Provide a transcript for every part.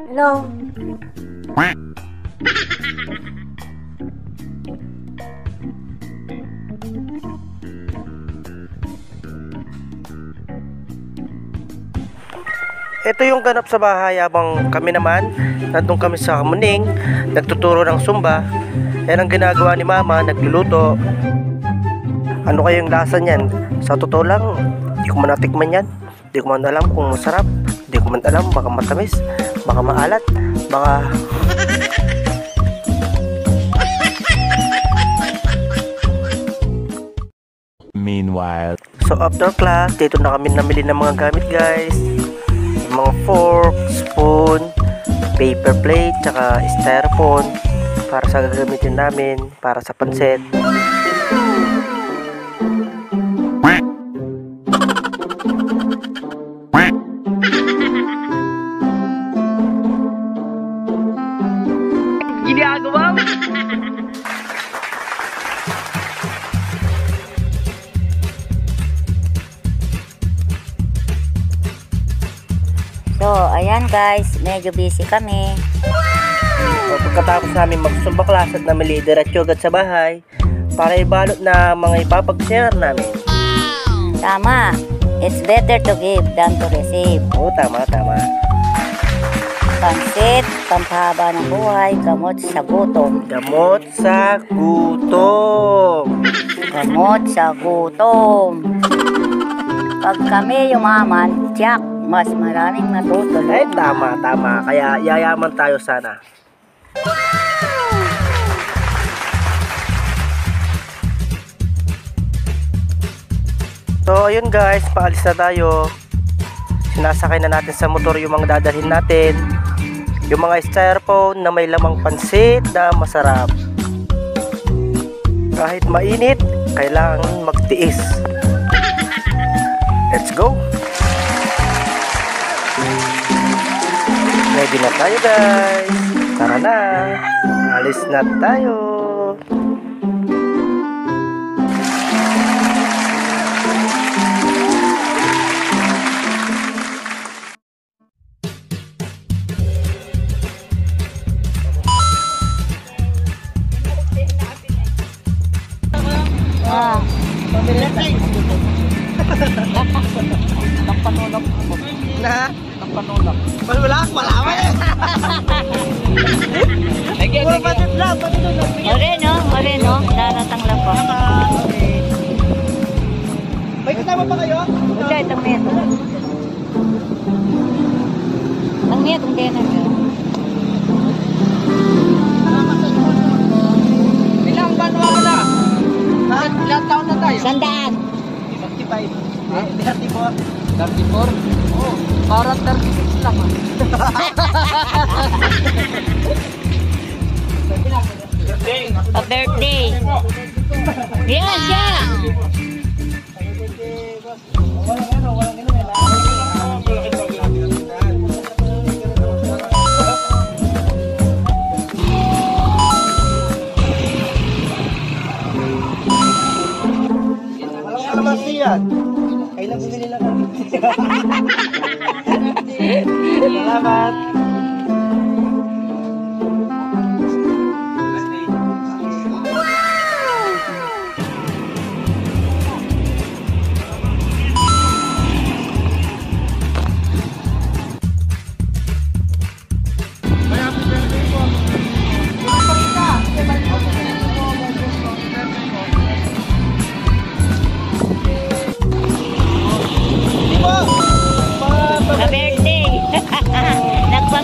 Hello? Ito yung ganap sa bahay habang kami naman nandun kami sa Muning, nagtuturo ng Zumba. Yan ang ginagawa ni Mama, nagluluto. Ano kayong lasa niyan? Sa totoo lang, di ko man natikman yan. Di ko man alam kung masarap. Di ko man alam, baka matamis, baka maalat, baka... Meanwhile, So after class, dito na kami namili ng mga gamit guys. Mga fork, spoon, paper plate, tsaka styrofoam para sa gagamitin namin para sa pansit. Ginagawa mo? So, ayan guys, medyo busy kami. So, pagkatapos namin mag-Zumba class at namili diretso agad sa bahay para ibalot na mga ipapag-share namin. Tama, it's better to give than to receive. Oo, tama. Pansit, pampahaba ng buhay, gamot sa gutom. Gamot sa gutom. Gamot sa gutom. Pag kami yumaman, tiyak, mas maraming matutulungan. Ay, tama. Kaya yayaman tayo sana. So, ayun guys, paalis na tayo. Sinasakay na natin sa motor yung mga dadalhin natin. Yung mga styrofoam na may lamang pansit na masarap. Kahit mainit, kailangan magtiis. Let's go! Ready na tayo guys. Tara na. Alis na tayo. Na? Malulak, malaman eh. Moreno, daratang lang po. May kasama pa kayo? Ito, itong neto. Ang netong kena nyo. Ilang ba na? Ilang taon na tayo? 100. 55. 34? 34? Oo. Parang 36 lang. Pa-birthday. Yan, siya. Walang kalamansi yan. Kailan bumili lang kami. Salamat. Pa-birthday.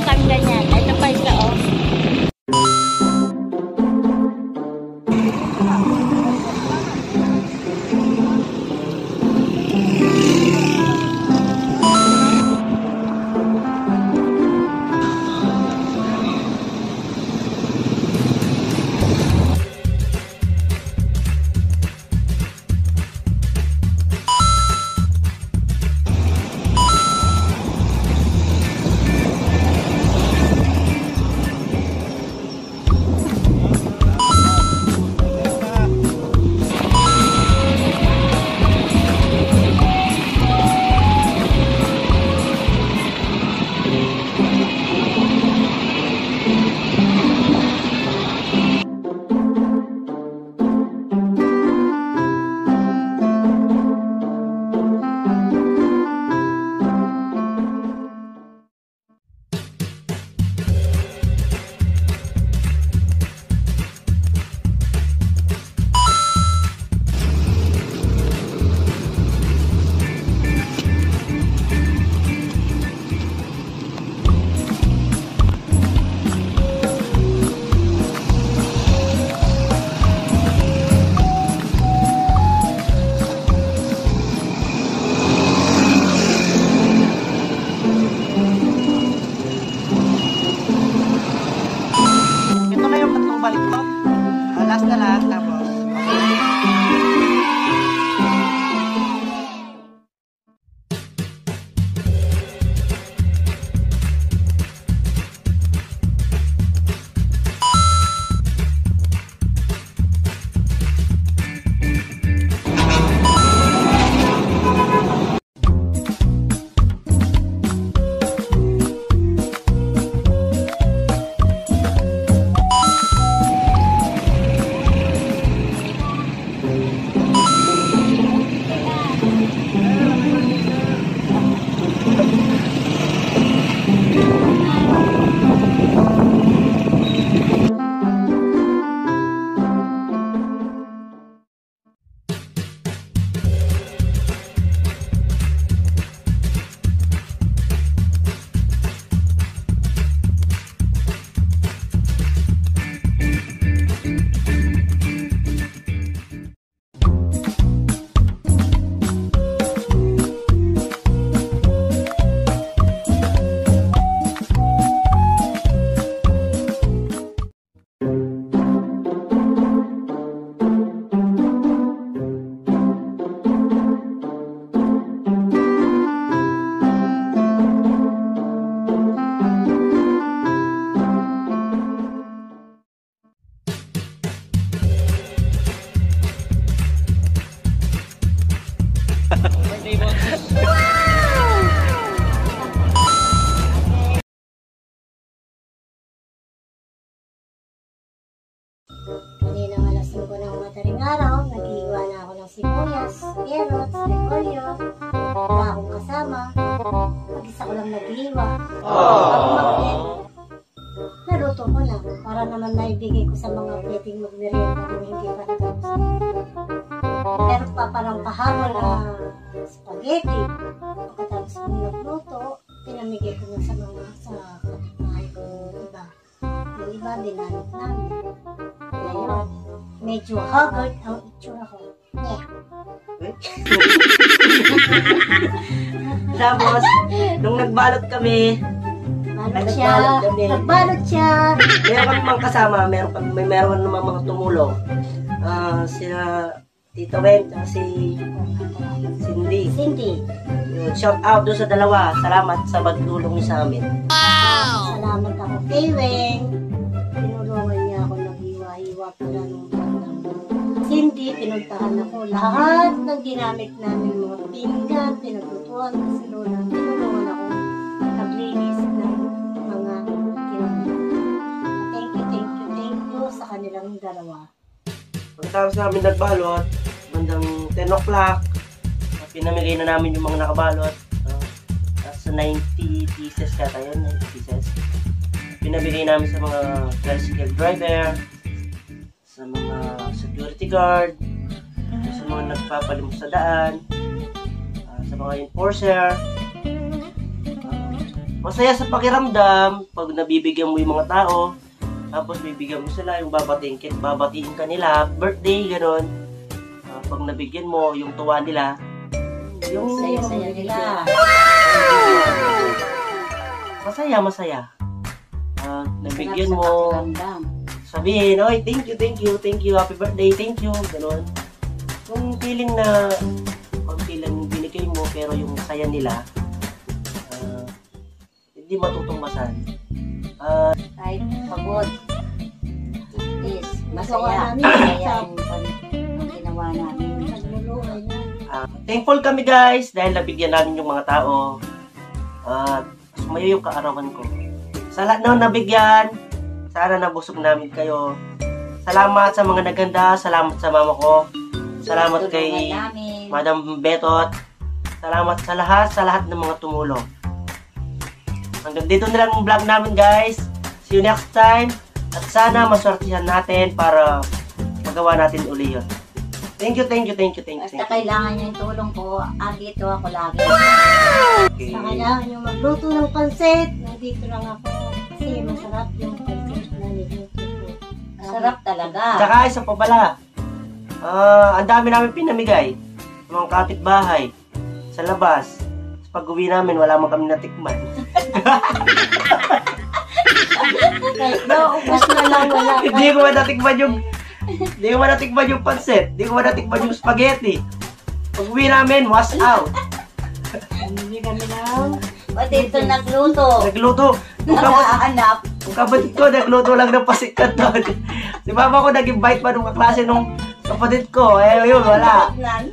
sibuyas, carrots, repolyo. Wala akong kasama. Mag-isa ko lang naghiwa. Ako mag-eat. Naluto ko na para naman naibigay ko sa mga pwedeng magmerienda kung hindi pa natapos. Meron pa parang pahaba na spaghetti. Pagkatapos kong nagluto, pinamigay ko na sa mga sa kapitbahay ko iba. Yung iba binanot namin. Ngayon, medyo haggard ang itsura ko. Yeah. Tapos, nung nagbalot kami, Balot siya. Nagbalot siya. meron kami mga kasama, meron naman mga tumulong. Sila Tito Wen, at si Cindy. Cindy. Yun, shout out doon sa dalawa. Salamat sa pagtulong niyo sa amin. Salamat ako kay Weng. Tinulungan niya ako naghiwa-hiwa pala nung bandang. Cindy, pinuntahan ako. Lahat ng ginamit namin, mga pinggan, pinaglutuan, kasi lola, tinulungan ako naglinis ng mga ginamit. Thank you sa kanilang dalawa. Pagkatapos namin nagbalot, bandang 10 o'clock, pinamigay na namin yung mga nakabalot. Sa 90 pieces kata yun, 90 pieces. Pinamigay namin sa mga tricycle driver, sa mga security guard, sa mga nagpapalimos sa daan, sa mga enforcer. Masaya sa pakiramdam pag nabibigyan mo yung mga tao, tapos bibigyan mo sila, yung babatiin ka nila, birthday, gano'n. Pag nabigyan mo, yung tuwa nila, yung Saya-saya nila. Masaya. Nabigyan mo, sabihin, oy, thank you, happy birthday, thank you, gano'n. Yung feeling na, konti lang binigay mo, pero yung saya nila, hindi matutumbasan. Kahit pagod. Is Nagawa masaya. namin. Masaya ang ginawa namin. Nagluluhay na. Thankful kami guys, dahil nabigyan namin yung mga tao. Sumayo yung kaarawan ko. Sa lahat na nabigyan, sana nabusog namin kayo. Salamat sa mga naganda, salamat sa mama ko. Salamat kay namin. Madam Betot. Salamat sa lahat ng mga tumulong. Hanggang dito na lang ang vlog namin guys. See you next time. At sana maswertihan natin para magawa natin uli yun. Thank you. Basta kailangan niyo yung tulong ko, andito ako lagi. Okay. Sa kailangan nyo magluto ng pansit, nandito lang ako. Kasi masarap yung pansit na niluto ko. Sarap talaga. Tsaka isa pa pala. Ang dami namin pinamigay. Mga kapitbahay. Sa labas. Pag uwi namin, wala mo kami natikman. Naubos na lang, wala. Hindi ko natikman yung pansit. Hindi ko natikman yung spaghetti. Pag uwi namin, wash out. Hindi kami lang. Pati ito nagluto. Nagluto. Nakahanap. Yung kapatid ko, nagluto lang ng pasikat doon. Si mama ko nag-invite pa nung kaklase nung kapatid ko. Yun, wala.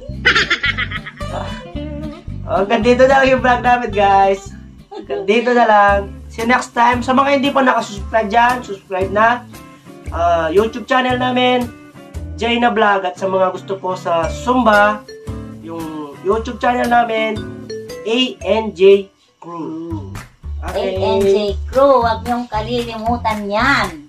Hanggang dito na lang yung vlog namin, guys. Hanggang dito na lang. See you next time. Sa mga hindi pa nakasubscribe dyan, subscribe na. YouTube channel namin, Jay na Vlog. At sa mga gusto po sa Zumba, yung YouTube channel namin, ANJ Crew. ANJ Crew, huwag niyong kalilimutan yan.